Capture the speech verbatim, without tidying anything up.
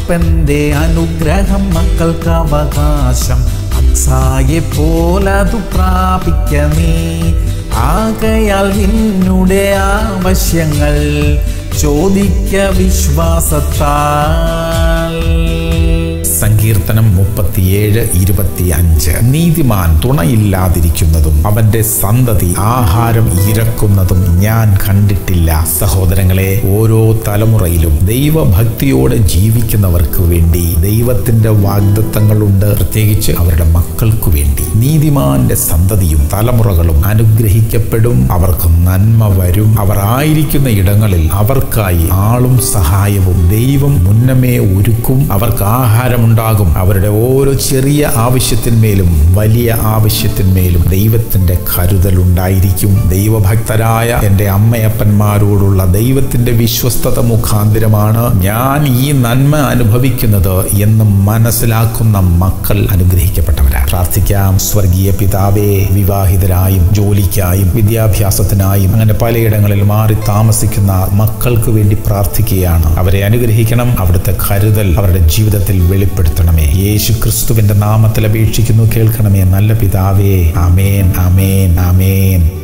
അമ്മയപ്പന്റെ അനുഗ്രഹം മക്കൾക്ക് അവകാശം. അക്സായെ പോലതു പ്രാപിക്ക നീ. ആകയാൽ നിന്നുടെ ആവശ്യങ്ങൾ ചോദിക്ക വിശ്വാസത്താൽ. സങ്കീർത്തനം മുപ്പത്തിയേഴ് ഇരുപത്തി അഞ്ച്. നീതിമാൻ തുണയില്ലാതിരിക്കുന്നതും അവന്റെ സന്തതി ആഹാരം ഇരക്കുന്നതും ഞാൻ കണ്ടിട്ടില്ല. സഹോദരങ്ങളെ, ഓരോ തലമുറയിലും ദൈവഭക്തിയോടെ ജീവിക്കുന്നവർക്ക് വേണ്ടി ദൈവത്തിന്റെ വാഗ്ദത്തങ്ങളുണ്ട്, പ്രത്യേകിച്ച് അവരുടെ മക്കൾക്കു വേണ്ടി. നീതിമാന്റെ സന്തതിയും തലമുറകളും അനുഗ്രഹിക്കപ്പെടും, അവർക്ക് നന്മ വരും. അവർ ആയിരിക്കുന്ന ഇടങ്ങളിൽ അവർക്കായി ആളും സഹായവും ദൈവം മുന്നമേ ഒരുക്കും. അവർക്ക് ആഹാരം ഉണ്ടാകും. അവരുടെ ഓരോ ചെറിയ ആവശ്യത്തിന്മേലും വലിയ ആവശ്യത്തിന്മേലും ദൈവത്തിന്റെ കരുതൽ ഉണ്ടായിരിക്കും. ദൈവഭക്തരായ എൻ്റെ അമ്മയപ്പന്മാരോടുള്ള ദൈവത്തിന്റെ വിശ്വസ്തത മുഖാന്തരമാണ് ഞാൻ ഈ നന്മ അനുഭവിക്കുന്നത് എന്ന് മനസ്സിലാക്കുന്ന മക്കൾ അനുഗ്രഹിക്കപ്പെട്ടവരാണ്. പ്രാർത്ഥിക്കാം. സ്വർഗീയ പിതാവേ, വിവാഹിതരായും ജോലിക്കായും വിദ്യാഭ്യാസത്തിനായും അങ്ങനെ പലയിടങ്ങളിൽ മാറി താമസിക്കുന്ന മക്കൾക്ക് വേണ്ടി പ്രാർത്ഥിക്കുകയാണ്. അവരെ അനുഗ്രഹിക്കണം. അവിടുത്തെ കരുതൽ അവരുടെ ജീവിതത്തിൽ വെളിപ്പെടുത്തണമേ. യേശു ക്രിസ്തുവിന്റെ നാമത്തിൽ അപേക്ഷിക്കുന്നു, കേൾക്കണമേ നല്ല പിതാവേ. ആമേൻ, ആമേൻ, ആമേൻ.